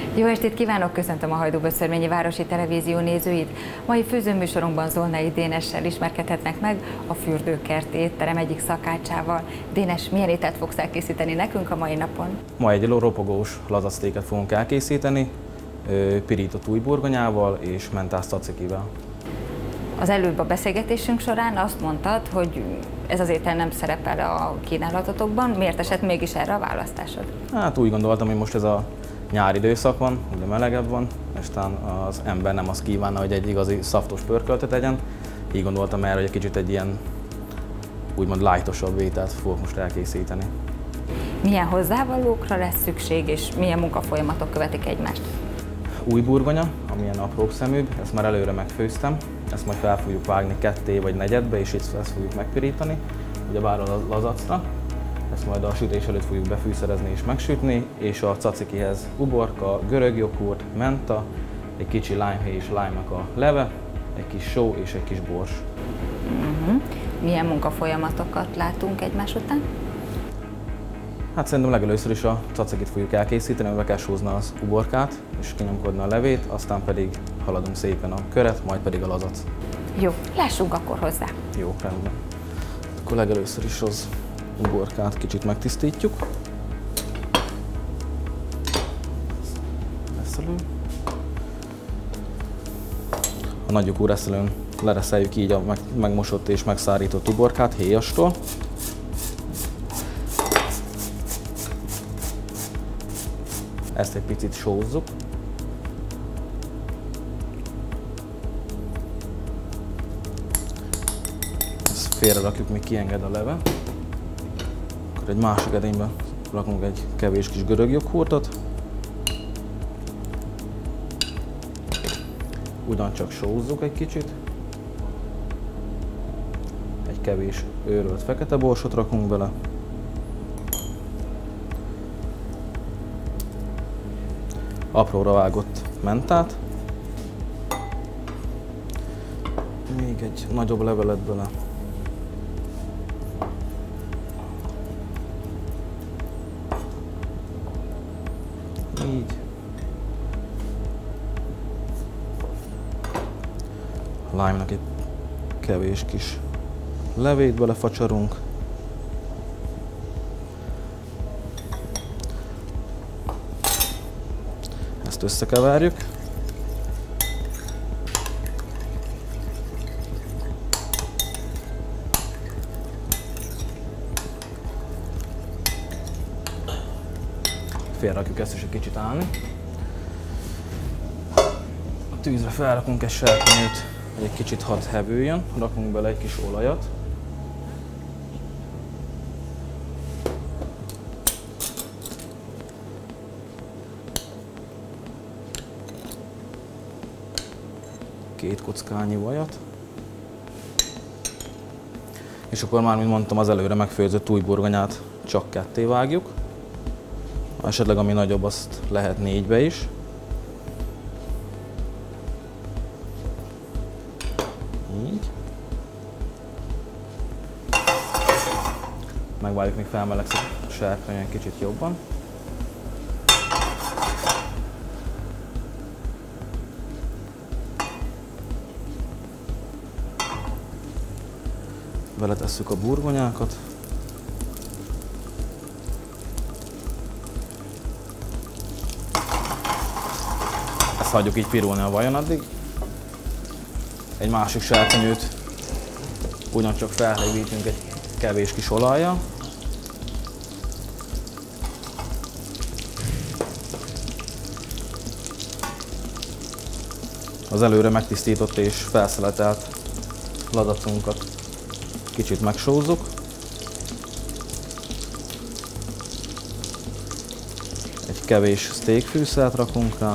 Jó estét kívánok, köszöntöm a Hajdúböszörményi Városi Televízió nézőit. Mai főzőműsorunkban Zolnai Dénessel ismerkedhetnek meg, a Fürdőkert étterem egyik szakácsával. Dénes, milyen ételt fogsz elkészíteni nekünk a mai napon? Ma egy ropogós lazactéket fogunk elkészíteni, pirított újburgonyával és mentás cacikivel. Az előbb a beszélgetésünk során azt mondtad, hogy ez az étel nem szerepel a kínálatotokban. Miért esett mégis erre a választásod? Hát úgy gondoltam, hogy most ez a nyári időszak van, ugye melegebb van, és talán az ember nem azt kívánna, hogy egy igazi szaftos pörköltet tegyen. Így gondoltam erre, hogy egy kicsit egy ilyen úgymond lightosabb ételt fogok most elkészíteni. Milyen hozzávalókra lesz szükség, és milyen munkafolyamatok követik egymást? Újburgonya, amilyen apróbb szeműbb, ezt már előre megfőztem. Ezt majd fel fogjuk vágni ketté vagy negyedbe, és itt ezt fogjuk megpirítani, ugyebár a lazacra. Ezt majd a sütés előtt fogjuk befűszerezni és megsütni, és a cacikihez uborka, görög joghurt, menta, egy kicsi limehéj és lime-nak a leve, egy kis só és egy kis bors. Milyen munkafolyamatokat látunk egymás után? Hát szerintem legelőször is a cacikit fogjuk elkészíteni, amivel kell sózni az uborkát és kinyomkodni a levét, aztán pedig haladunk szépen a köret, majd pedig a lazac. Jó, lássunk akkor hozzá. Jó, rendben. Akkor legelőször is az uborkát kicsit megtisztítjuk. Reszelő. A nagyokú reszelőn lereszeljük így a megmosott és megszárított uborkát héjastól. Ezt egy picit sózzuk. Ezt félre rakjuk, míg kienged a leve. Akkor egy másik edénybe rakunk egy kevés kis görög joghurtot. Ugyancsak sózzuk egy kicsit. Egy kevés őrölt fekete borsot rakunk bele. Apróra vágott mentát. Még egy nagyobb levelet bele. Így. A lime-nak egy kevés kis levét belefacsarunk. Ezt összekeverjük. Félrakjuk ezt is egy kicsit állni. A tűzre felrakunk egy serpenyőt, hogy egy kicsit hadd hevüljön. Rakunk bele egy kis olajat. Két kockányi vajat. És akkor már, mint mondtam, az előre megfőzött újburgonyát csak ketté vágjuk. Esetleg ami nagyobb, azt lehet négybe is. Így. Megvárjuk, míg felmelegszik a serpenyő egy kicsit jobban. Beletesszük a burgonyákat. Ezt hagyjuk így pirulni a vajon addig. Egy másik serpenyőt ugyancsak felhevítünk egy kevés kis olajjal. Az előre megtisztított és felszeletelt lazacunkat kicsit megsózzuk. Egy kevés steakfűszert rakunk rá.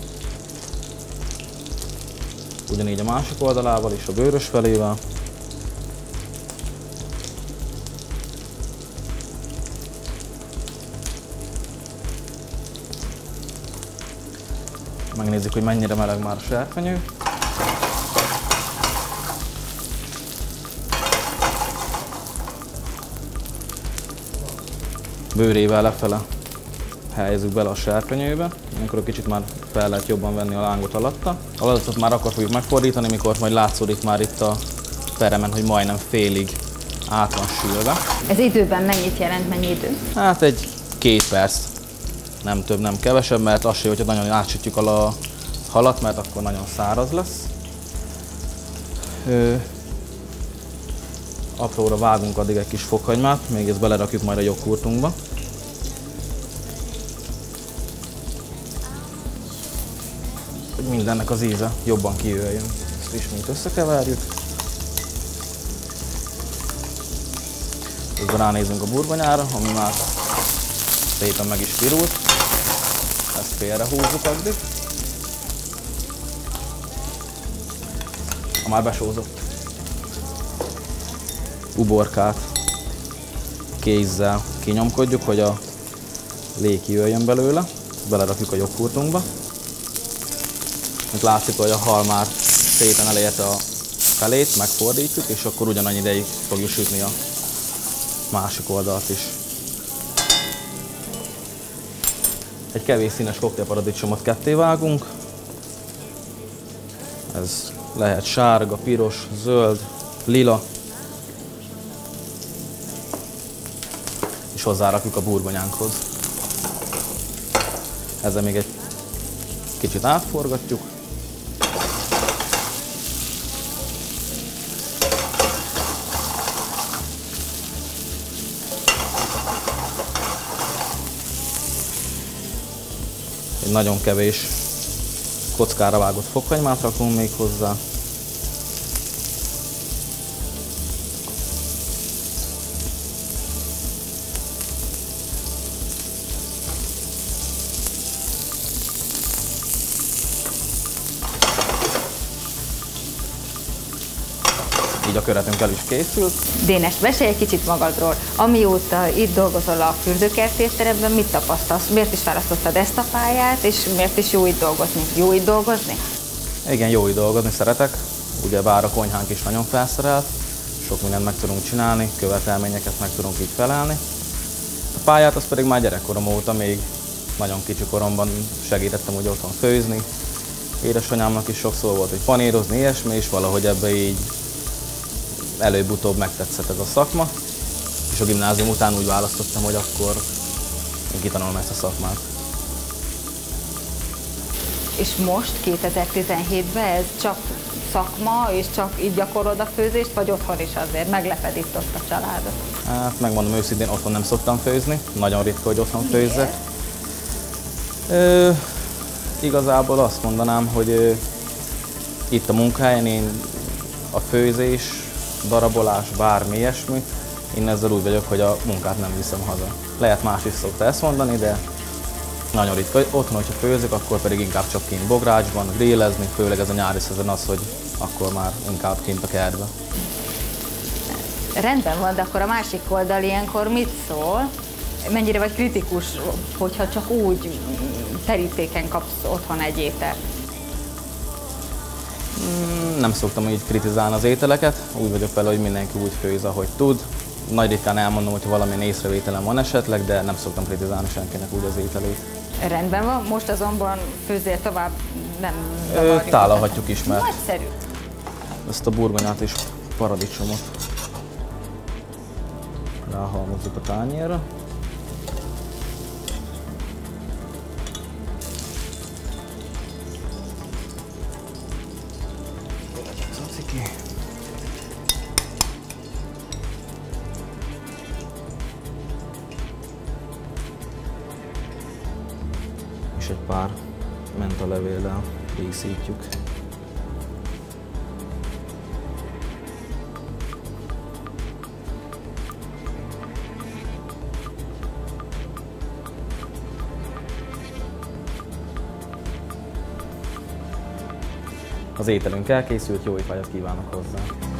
Ugyanígy a másik oldalával is, a bőrös felével. Megnézzük, hogy mennyire meleg már a serpenyő. bőrével lefele helyezzük bele a serpenyőbe, amikor kicsit már fel lehet jobban venni a lángot alatta. A lazacot már akkor fogjuk megfordítani, mikor majd látszódik már itt a peremen, hogy majdnem félig át van sülve. Ez időben mennyit jelent, mennyi idő? Hát egy 2 perc, nem több, nem kevesebb, mert az se, hogyha nagyon átsütjük a halat, mert akkor nagyon száraz lesz. Apróra vágunk addig egy kis fokhagymát, még ezt belerakjuk majd a joghurtunkba. Hogy mindennek az íze jobban kijöjjön. Ezt ismét összekeverjük. Közben ránézünk a burgonyára, ami már szépen meg is pirult. Ezt félre húzzuk addig. Ha már besózott uborkát kézzel kinyomkodjuk, hogy a lé kijöjjön belőle. Belerakjuk a joghurtunkba. Itt látszik, hogy a hal már szépen elérte a felét, megfordítjuk, és akkor ugyanannyi ideig fogjuk sütni a másik oldalt is. Egy kevés színes koktélparadicsomot ketté vágunk. Ez lehet sárga, piros, zöld, lila. És hozzárakjuk a burgonyánkhoz. Ezzel még egy kicsit átforgatjuk. Egy nagyon kevés kockára vágott fokhagymát rakunk még hozzá. Így a köretünk el is készült. Dénes, mesélj egy kicsit magadról. Amióta itt dolgozol a fürdőkert étteremben, mit tapasztalsz? Miért is választottad ezt a pályát, és miért is jó itt dolgozni? Jó itt dolgozni? Igen, jó itt dolgozni, szeretek. Ugyebár a konyhánk is nagyon felszerelt, sok mindent meg tudunk csinálni, követelményeket meg tudunk így felelni. A pályát az pedig már gyerekkorom óta, még nagyon kicsi koromban segítettem úgy otthon főzni. Édesanyámnak is sok szó volt, hogy panírozni, ilyesmi, és valahogy ebbe így előbb-utóbb megtetszett ez a szakma, és a gimnázium után úgy választottam, hogy akkor én kitanulom ezt a szakmát. És most, 2017-ben ez csak szakma, és csak így gyakorolod a főzést, vagy otthon is azért? Megleped itt ott a családot? Hát megmondom őszintén, otthon nem szoktam főzni, nagyon ritka, hogy otthon főzzek. Igazából azt mondanám, hogy itt a munkahelyen én a főzés, darabolás, bármi ilyesmi, én ezzel úgy vagyok, hogy a munkát nem viszem haza. Lehet más is szokta ezt mondani, de nagyon ritka. Otthon, hogyha főzök, akkor pedig inkább csak kint bográcsban, grillezni, főleg ez a nyári szezon az, hogy akkor már inkább kint a kertben. Rendben van, de akkor a másik oldal ilyenkor mit szól? Mennyire vagy kritikus, hogyha csak úgy terítéken kapsz otthon egy ételt? Nem szoktam így kritizálni az ételeket, úgy vagyok vele, hogy mindenki úgy főz, ahogy tud. Nagy ritkán elmondom, hogyha valamilyen észrevételem van esetleg, de nem szoktam kritizálni senkinek úgy az ételét. Rendben van, most azonban főzzél tovább, nem tálalhatjuk is, mert nagyszerű. Ezt a burgonyát és paradicsomot ráhalmozzuk a tányérra. És egy pár mentalevéllel díszítjük. Az ételünk elkészült, jó étvágyat kívánok hozzá!